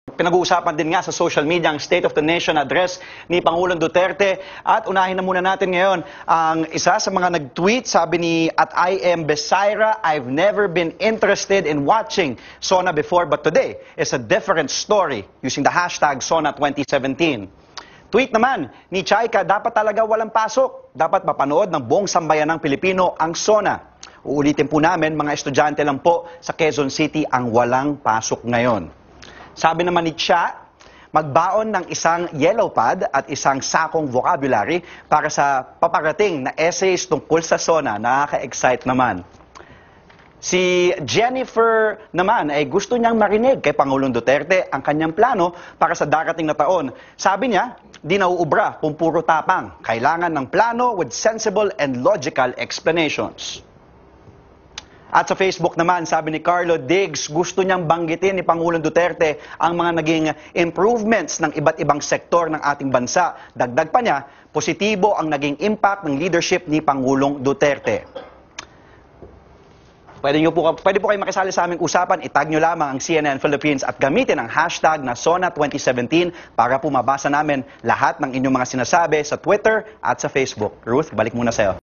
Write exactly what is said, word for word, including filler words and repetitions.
Pinag-uusapan din nga sa social media ang State of the Nation address ni Pangulong Duterte. At unahin na muna natin ngayon ang isa sa mga nag-tweet. Sabi ni at I am Besaira, I've never been interested in watching SONA before, but today is a different story, using the hashtag SONA twenty seventeen. Tweet naman ni Chaika, dapat talaga walang pasok. Dapat mapanood ng buong sambayan ng Pilipino ang SONA. Uulitin po namin, mga estudyante lang po sa Quezon City ang walang pasok ngayon. Sabi naman ni Cha, magbaon ng isang yellow pad at isang sakong vocabulary para sa paparating na essays tungkol sa SONA. Nakaka-excite naman. Si Jennifer naman ay gusto niyang marinig kay Pangulong Duterte ang kanyang plano para sa darating na taon. Sabi niya, di nauubra kung puro tapang. Kailangan ng plano with sensible and logical explanations. At sa Facebook naman, sabi ni Carlo Diggs, gusto niyang banggitin ni Pangulong Duterte ang mga naging improvements ng iba't ibang sektor ng ating bansa. Dagdag pa niya, positibo ang naging impact ng leadership ni Pangulong Duterte. Pwede, niyo po, pwede po kayo makisali sa aming usapan, itag niyo lamang ang C N N Philippines at gamitin ang hashtag na SONA twenty seventeen para po mabasa namin lahat ng inyong mga sinasabi sa Twitter at sa Facebook. Ruth, balik muna sa'yo.